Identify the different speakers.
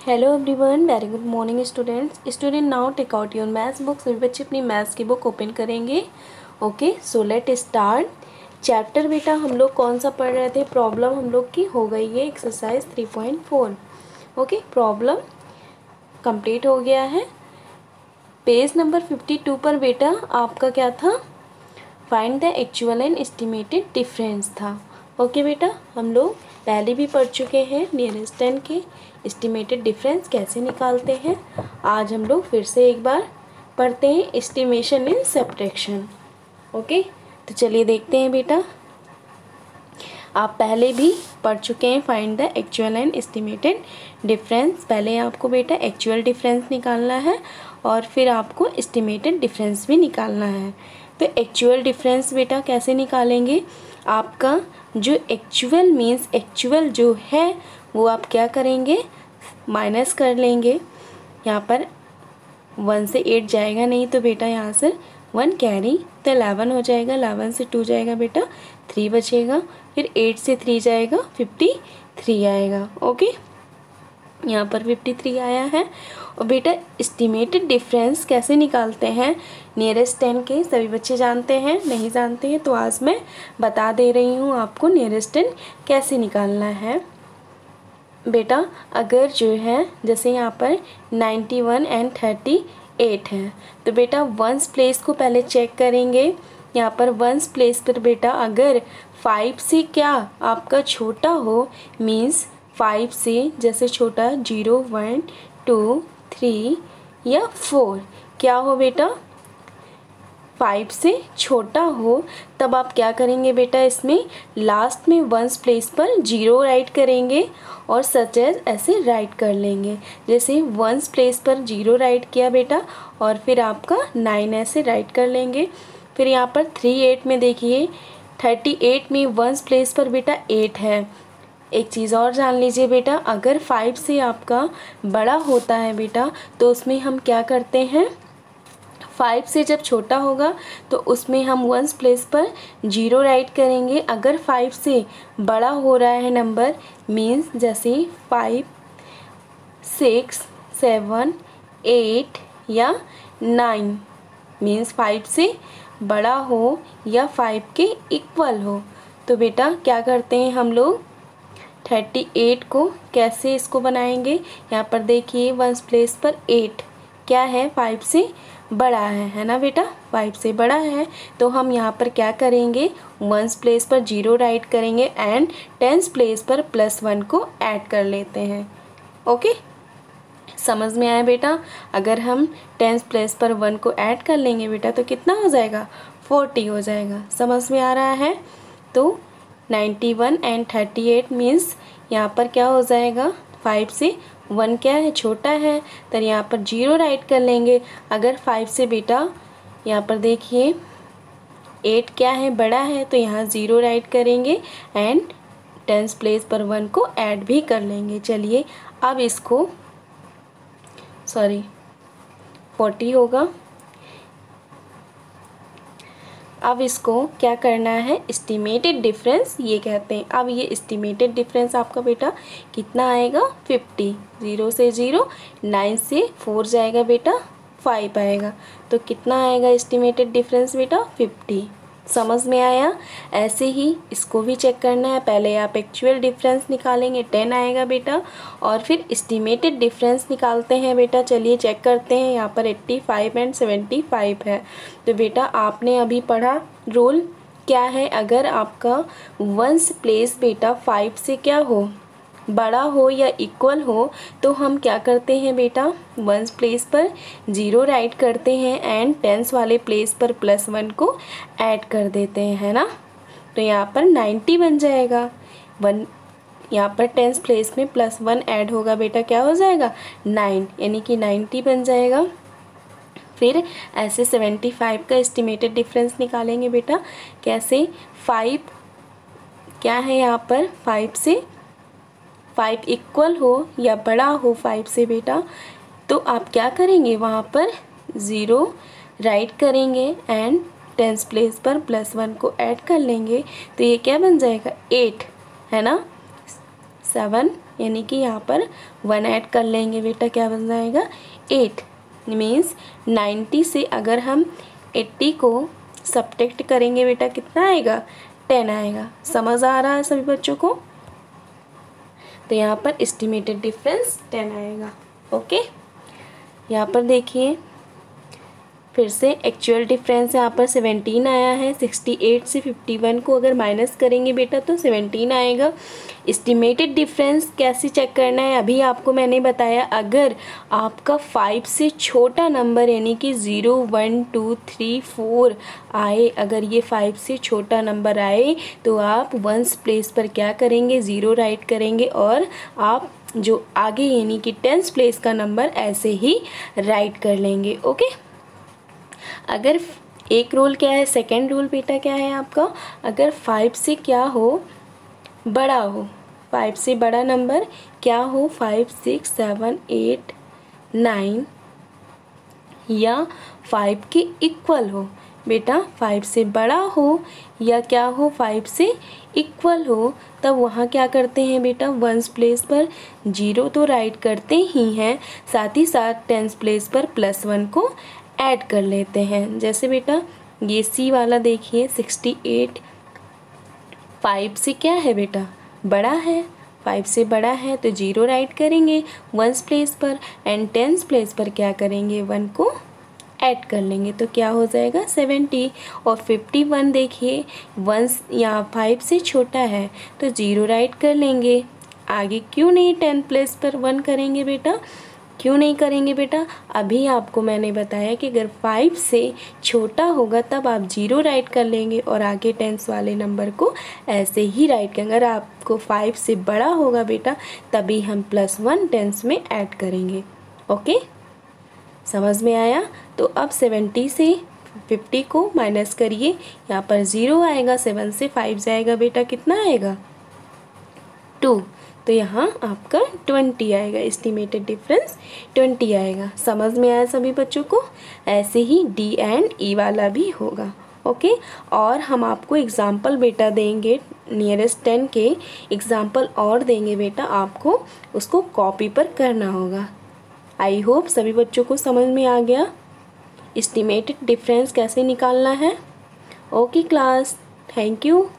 Speaker 1: Hello everyone, very good morning students. Now take out your maths book. सभी बच्चे अपनी maths की book open करेंगे। Okay, so let start. Chapter बेटा हम लोग कौन सा पढ़ रहे थे? प्रॉब्लम हम लोग की हो गई है एक्सरसाइज 3.4। ओके, प्रॉब्लम कंप्लीट हो गया है। पेज नंबर 52 पर बेटा आपका क्या था? Find the actual and estimated difference था। ओके बेटा, हम लोग पहले भी पढ़ चुके हैं नियरेस्ट 10 के एस्टिमेटेड डिफरेंस कैसे निकालते हैं। आज हम लोग फिर से एक बार पढ़ते हैं एस्टिमेशन इन सब्ट्रैक्शन। ओके, तो चलिए देखते हैं बेटा। आप पहले भी पढ़ चुके हैं find the actual and estimated difference. पहले आपको बेटा एक्चुअल डिफरेंस निकालना है और फिर आपको एस्टिमेटेड डिफरेंस भी निकालना है। तो एक्चुअल डिफरेंस बेटा कैसे निकालेंगे? आपका जो एक्चुअल मीन्स एक्चुअल जो है वो आप क्या करेंगे? माइनस कर लेंगे। यहाँ पर 1 से 8 जाएगा नहीं तो बेटा यहाँ से 1 कैरी, तो 11 हो जाएगा। 11 से 2 जाएगा बेटा 3 बचेगा। फिर 8 से 3 जाएगा 53 आएगा। ओके, यहाँ पर 53 आया है। और बेटा एस्टिमेटेड डिफरेंस कैसे निकालते हैं? नियरेस्ट 10 के सभी बच्चे जानते हैं, नहीं जानते हैं तो आज मैं बता दे रही हूँ आपको नियरेस्ट 10 कैसे निकालना है। बेटा अगर जो है जैसे यहाँ पर 91 एंड 38 है तो बेटा वंस प्लेस को पहले चेक करेंगे। यहाँ पर वंस प्लेस पर बेटा अगर 5 से क्या आपका छोटा हो, मीन्स 5 से जैसे छोटा 0, 1, 2, 3 या 4 क्या हो बेटा? 5 से छोटा हो, तब आप क्या करेंगे बेटा? इसमें लास्ट में वंस प्लेस पर 0 राइट करेंगे और सच एज ऐसे राइट कर लेंगे। जैसे वंस प्लेस पर 0 राइट किया बेटा और फिर आपका 9 ऐसे राइट कर लेंगे। फिर यहाँ पर 38 में देखिए 38 में वंस प्लेस पर बेटा 8 है। एक चीज़ और जान लीजिए बेटा, अगर 5 से आपका बड़ा होता है बेटा तो उसमें हम क्या करते हैं? 5 से जब छोटा होगा तो उसमें हम वंस प्लेस पर 0 राइट करेंगे। अगर 5 से बड़ा हो रहा है नंबर, मीन्स जैसे 5, 6, 7, 8 या 9, मीन्स 5 से बड़ा हो या 5 के इक्वल हो, तो बेटा क्या करते हैं हम लोग? 38 को कैसे इसको बनाएंगे? यहाँ पर देखिए वंस प्लेस पर 8 क्या है? 5 से बड़ा है ना बेटा? 5 से बड़ा है तो हम यहाँ पर क्या करेंगे? वंस प्लेस पर 0 राइट करेंगे एंड टेंस प्लेस पर +1 को ऐड कर लेते हैं। ओके, समझ में आया बेटा? अगर हम टेंस प्लेस पर 1 को ऐड कर लेंगे बेटा तो कितना हो जाएगा? 40 हो जाएगा। समझ में आ रहा है? तो 91 एंड 38 मीन्स यहाँ पर क्या हो जाएगा? 5 से 1 क्या है? छोटा है, तो यहाँ पर 0 राइट कर लेंगे। अगर 5 से बेटा यहाँ पर देखिए 8 क्या है? बड़ा है, तो यहाँ 0 राइट करेंगे एंड टेंस प्लेस पर 1 को ऐड भी कर लेंगे। चलिए अब इसको 40 होगा। अब इसको क्या करना है? एस्टिमेटेड डिफरेंस ये कहते हैं। अब ये एस्टिमेटेड डिफरेंस आपका बेटा कितना आएगा? 50। 0 से 0, 9 से 4 जाएगा बेटा 5 आएगा। तो कितना आएगा एस्टिमेटेड डिफरेंस बेटा? 50। समझ में आया? ऐसे ही इसको भी चेक करना है। पहले आप एक्चुअल डिफरेंस निकालेंगे 10 आएगा बेटा और फिर एस्टिमेटेड डिफरेंस निकालते हैं बेटा। चलिए चेक करते हैं। यहाँ पर 85 एंड 75 है। तो बेटा आपने अभी पढ़ा रूल क्या है? अगर आपका वंस प्लेस बेटा 5 से क्या हो? बड़ा हो या इक्वल हो तो हम क्या करते हैं बेटा? वंस प्लेस पर 0 राइट करते हैं एंड टेंस वाले प्लेस पर +1 को ऐड कर देते हैं, है ना? तो यहाँ पर 90 बन जाएगा। यहाँ पर टेंस प्लेस में +1 ऐड होगा बेटा, क्या हो जाएगा? 9, यानी कि 90 बन जाएगा। फिर ऐसे 75 का एस्टिमेटेड डिफरेंस निकालेंगे बेटा। कैसे? 5 क्या है यहाँ पर? 5 से 5 इक्वल हो या बड़ा हो 5 से बेटा, तो आप क्या करेंगे? वहाँ पर 0 राइट करेंगे एंड टेंस प्लेस पर +1 को ऐड कर लेंगे। तो ये क्या बन जाएगा? 8, है ना? 7, यानी कि यहाँ पर 1 ऐड कर लेंगे बेटा, क्या बन जाएगा 8। मीन्स 90 से अगर हम 80 को सब्ट्रैक्ट करेंगे बेटा कितना आएगा 10 आएगा। समझ आ रहा है सभी बच्चों को? तो यहाँ पर एस्टिमेटेड डिफरेंस 10 आएगा। ओके, यहाँ पर देखिए फिर से एक्चुअल डिफरेंस यहाँ पर 17 आया है। 68 से 51 को अगर माइनस करेंगे बेटा तो 17 आएगा। एस्टिमेटेड डिफरेंस कैसे चेक करना है अभी आपको मैंने बताया। अगर आपका 5 से छोटा नंबर यानी कि 0 1 2 3 4 आए, अगर ये 5 से छोटा नंबर आए तो आप वंस प्लेस पर क्या करेंगे 0 राइट करेंगे और आप जो आगे यानी कि टेंस प्लेस का नंबर ऐसे ही राइट कर लेंगे। ओके, अगर एक रूल क्या है, सेकंड रूल बेटा क्या है आपका, अगर 5 से क्या हो बड़ा हो, 5 से बड़ा नंबर क्या हो 5 6 7 8 9 या 5 के इक्वल हो बेटा, 5 से बड़ा हो या क्या हो 5 से इक्वल हो, तब वहाँ क्या करते हैं बेटा वंस प्लेस पर 0 तो राइट करते ही हैं, साथ ही साथ टेंस प्लेस पर +1 को ऐड कर लेते हैं। जैसे बेटा ये सी वाला देखिए 68 5 से क्या है बेटा बड़ा है, 5 से बड़ा है तो 0 राइट करेंगे वंस प्लेस पर एंड टेंस प्लेस पर क्या करेंगे 1 को ऐड कर लेंगे तो क्या हो जाएगा 70। और 51 देखिए वंस यहाँ 5 से छोटा है तो 0 राइट कर लेंगे, आगे क्यों नहीं 10 प्लेस पर 1 करेंगे बेटा, क्यों नहीं करेंगे बेटा, अभी आपको मैंने बताया कि अगर 5 से छोटा होगा तब आप 0 राइट कर लेंगे और आगे टेंस वाले नंबर को ऐसे ही राइट करेंगे। अगर आपको 5 से बड़ा होगा बेटा तभी हम +1 टेंस में ऐड करेंगे। ओके, समझ में आया? तो अब 70 से 50 को माइनस करिए, यहाँ पर 0 आएगा, 7 से 5 जाएगा बेटा कितना आएगा 2, तो यहाँ आपका 20 आएगा, एस्टिमेटेड डिफरेंस 20 आएगा। समझ में आया सभी बच्चों को? ऐसे ही डी एंड ई वाला भी होगा। ओके, और हम आपको एग्जाम्पल बेटा देंगे नियरेस्ट 10 के एग्जाम्पल और देंगे बेटा, आपको उसको कॉपी पर करना होगा। आई होप सभी बच्चों को समझ में आ गया एस्टिमेटेड डिफरेंस कैसे निकालना है। Okay class, thank you.